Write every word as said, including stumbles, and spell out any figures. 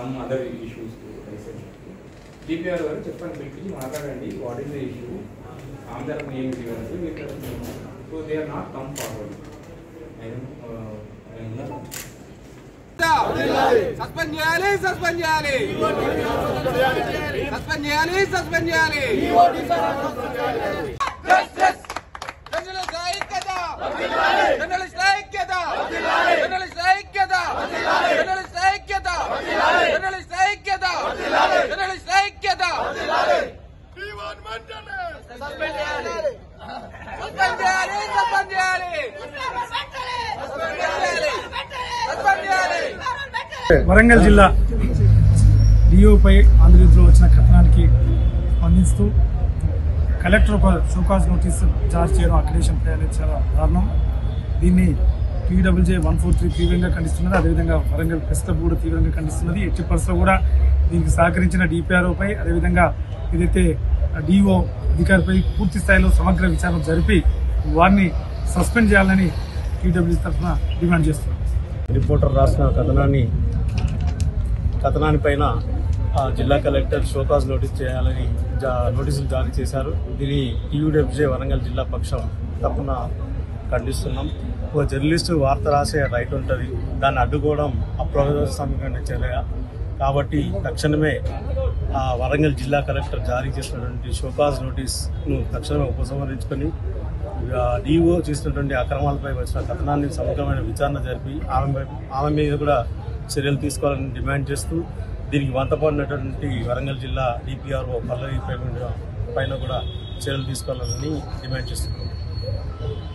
Some other issues D P R గారు చెప్పండి, పిలిపించి మాట్లాడండి, వాట్ ఈస్ ద ఇష్యూ, ఆమె తరఫున ఏమి ఇవ్వాలి, మీ తరఫున so they are not come forward. Suspend చేయాలి సస్పెండ్ చేయాలి సస్పెండ్ చేయాలి సస్పెండ్ చేయాలి జర్నలిస్ట్ ఐక్యత జర్నలిస్ట్ ఐక్యత జర్నలిస్ట్ ఐక్యత జర్నలిస్ట్ ఐక్యత జర్నలిస్ట్ ఐక్యత జర్నలిస్ట్ ఐక్యత సస్పెండ్ చేయాలి సస్పెండ్ చేయాలి సస్పెండ్ చేయాలి వరంగల్ జిల్లా డిఓపై ఆంధ్రజ్యోతిలో వచ్చిన కథనానికి స్పందిస్తూ కలెక్టర్ ఒక షోకాజ్ నోటీసు జారీ చేయడం అక్రిడేషన్ అనేది చాలా దారుణం. దీన్ని టీడబ్ల్యూజే వన్ ఫోర్ త్రీ తీవ్రంగా ఖండిస్తున్నది. అదేవిధంగా వరంగల్ ప్రెస్ క్లబ్ కూడా తీవ్రంగా ఖండిస్తున్నది. ఎట్టి పరిస్థితుల్లో కూడా దీనికి సహకరించిన డిపిఆర్ఓపై అదేవిధంగా ఏదైతే డిఓ అధికారిపై పూర్తి స్థాయిలో సమగ్ర విచారణ జరిపి వారిని సస్పెండ్ చేయాలని టీడబ్ల్యూజీ తరఫున డిమాండ్ చేస్తున్నారు. రిపోర్టర్ రాసిన కథనాన్ని కథనాన్ని పైన జిల్లా కలెక్టర్ షోకాజ్ నోటీస్ చేయాలని నోటీసులు జారీ చేశారు. దీన్ని టీయూడబ్ల్యూజే వరంగల్ జిల్లా పక్షం తరఫున ఖండిస్తున్నాం. ఒక జర్నలిస్టు వార్త రాసే రైట్ ఉంటుంది, దాన్ని అడ్డుకోవడం అప్రజాస్వామికమైన చర్య. కాబట్టి తక్షణమే వరంగల్ జిల్లా కలెక్టర్ జారీ చేసినటువంటి షోకాజ్ నోటీస్ను తక్షణమే ఉపసంహరించుకొని డిఓ చేసినటువంటి అక్రమాలపై వచ్చిన కథనాన్ని సమగ్రమైన విచారణ జరిపి ఆమె ఆమె మీద కూడా చర్యలు తీసుకోవాలని డిమాండ్ చేస్తూ దీనికి వంతపడినటువంటి వరంగల్ జిల్లా డిపిఆర్ఓ పల్లవి పైన కూడా చర్యలు తీసుకోవాలని డిమాండ్ చేస్తున్నాం.